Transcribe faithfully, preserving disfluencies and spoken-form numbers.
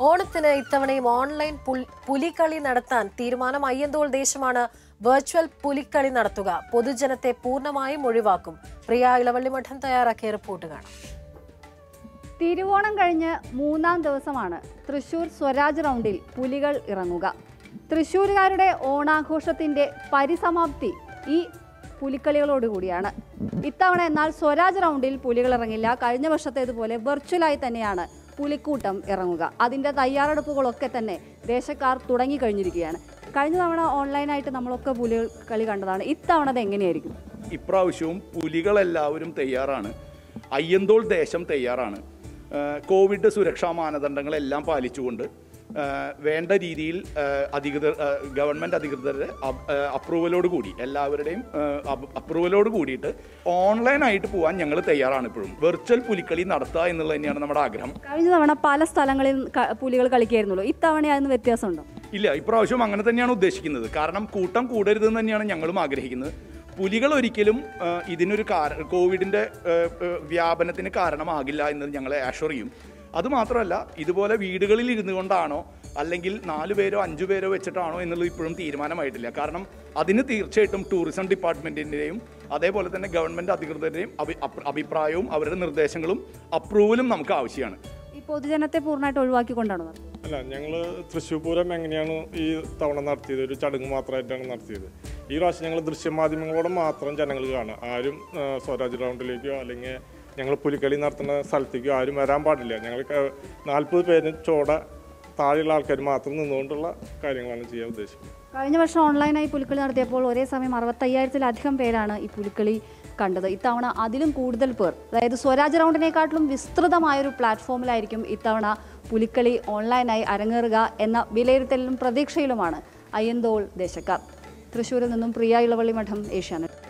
ഓണത്തിന് ഇത്തവണയും ഓൺലൈൻ പുലിക്കളി നടത്താൻ തീരുമാനം. അയ്യന്തോൾ ദേശമാണ് വെർച്വൽ പുലിക്കളി നടത്തുക. പൊതുജനത്തെ പൂർണ്ണമായും ഒഴിവാക്കും. പ്രിയ ഇളവള്ളിമഠം തയ്യാറാക്കിയ റിപ്പോർട്ട് കാണാം. തിരുവോണം കഴിഞ്ഞ് മൂന്നാം ദിവസമാണ് തൃശൂർ സ്വരാജ് റൗണ്ടിൽ പുലികൾ ഇറങ്ങുക. തൃശ്ശൂരുകാരുടെ ഓണാഘോഷത്തിന്റെ പരിസമാപ്തി ഈ പുലിക്കളികളോടുകൂടിയാണ്. ഇത്തവണ എന്നാൽ സ്വരാജ് റൗണ്ടിൽ പുലികൾ ഇറങ്ങില്ല. കഴിഞ്ഞ വർഷത്തേതുപോലെ വെർച്വലായി തന്നെയാണ് പുലിക്കൂട്ടം ഇറങ്ങുക. അതിൻ്റെ തയ്യാറെടുപ്പുകളൊക്കെ തന്നെ ദേശക്കാർ തുടങ്ങിക്കഴിഞ്ഞിരിക്കുകയാണ്. കഴിഞ്ഞ തവണ ഓൺലൈനായിട്ട് നമ്മളൊക്കെ പുലി കളി കണ്ടതാണ്. ഇത്തവണ അത് എങ്ങനെയായിരിക്കും? ഇപ്രാവശ്യവും പുലികളെല്ലാവരും തയ്യാറാണ്. അയ്യന്തോൾ ദേശം തയ്യാറാണ്. കോവിഡ് സുരക്ഷാ മാനദണ്ഡങ്ങളെല്ലാം പാലിച്ചുകൊണ്ട് വേണ്ട രീതിയിൽ അധികൃതർ ഗവൺമെൻറ് അധികൃതരുടെ അപ്രൂവലോട് കൂടി എല്ലാവരുടെയും അപ്രൂവലോട് കൂടിയിട്ട് ഓൺലൈനായിട്ട് പോകാൻ ഞങ്ങൾ തയ്യാറാണ്. ഇപ്പോഴും വെർച്വൽ പുലിക്കളി നടത്തുക എന്നുള്ളത് തന്നെയാണ് നമ്മുടെ ആഗ്രഹം. കഴിഞ്ഞ തവണ പല സ്ഥലങ്ങളിൽ പുലികൾ കളിക്കായിരുന്നുള്ളൂ. ഇത്തവണ അതിന് വ്യത്യാസമുണ്ടോ? ഇല്ല, ഇപ്രാവശ്യം അങ്ങനെ തന്നെയാണ് ഉദ്ദേശിക്കുന്നത്. കാരണം കൂട്ടം കൂടരുതെന്ന് തന്നെയാണ് ഞങ്ങളും ആഗ്രഹിക്കുന്നത്. പുലികൾ ഒരിക്കലും ഇതിനൊരു കാര കോവിഡിൻ്റെ വ്യാപനത്തിന് കാരണമാകില്ല എന്നത് ഞങ്ങളെ അഷ്വർ ചെയ്യും. അതുമാത്രമല്ല, ഇതുപോലെ വീടുകളിൽ ഇരുന്നു കൊണ്ടാണോ അല്ലെങ്കിൽ നാലു പേരോ അഞ്ചു പേരോ വെച്ചിട്ടാണോ എന്നുള്ളത് ഇപ്പോഴും തീരുമാനമായിട്ടില്ല. കാരണം അതിന് തീർച്ചയായിട്ടും ടൂറിസം ഡിപ്പാർട്ട്മെൻറ്റിൻ്റെയും അതേപോലെ തന്നെ ഗവൺമെൻറ് അധികൃതരുടെയും അഭിപ്രായവും അവരുടെ നിർദ്ദേശങ്ങളും അപ്രൂവലും നമുക്ക് ആവശ്യമാണ്. ഈ പൊതുജനത്തെ പൂർണ്ണമായിട്ട് ഒഴിവാക്കിക്കൊണ്ടാണോ? അല്ല, ഞങ്ങൾ തൃശ്ശൂർ പൂരം എങ്ങനെയാണ് ഈ തവണ നടത്തിയത്? ഒരു ചടങ്ങ് മാത്രമായിട്ടാണ് നടത്തിയത്. ഈ പ്രാവശ്യം ഞങ്ങൾ ദൃശ്യമാധ്യമങ്ങളോടെ മാത്രം ജനങ്ങൾ കാണുക. ആരും സ്വരാജ് റൗണ്ടിലേക്കോ അല്ലെങ്കിൽ ഞങ്ങൾ പുലിക്കളി നടത്തുന്ന സ്ഥലത്തേക്കോ ആരും വരാൻ പാടില്ല. ഞങ്ങൾ നാൽപ്പത് പേര് ചോട താഴെയുള്ള ആൾക്കാർ മാത്രം നിന്നുകൊണ്ടുള്ള കാര്യങ്ങളാണ് ചെയ്യാൻ ഉദ്ദേശിക്കുന്നത്. കഴിഞ്ഞ വർഷം ഓൺലൈനായി പുലിക്കളി നടത്തിയപ്പോൾ ഒരേ സമയം അറുപത്തയ്യായിരത്തിലധികം പേരാണ് ഈ പുലിക്കളി കണ്ടത്. ഇത്തവണ അതിലും കൂടുതൽ പേർ, അതായത് സ്വരാജ് റൗണ്ടിനെക്കാട്ടിലും വിസ്തൃതമായൊരു പ്ലാറ്റ്ഫോമിലായിരിക്കും ഇത്തവണ പുലിക്കളി ഓൺലൈനായി അരങ്ങേറുക എന്ന വിലയിരുത്തലിലും പ്രതീക്ഷയിലുമാണ് അയ്യന്തോൾ ദേശക്കാർ. തൃശ്ശൂരിൽ നിന്നും പ്രിയ ഇളവള്ളിമഠം, ഏഷ്യാനെറ്റ്.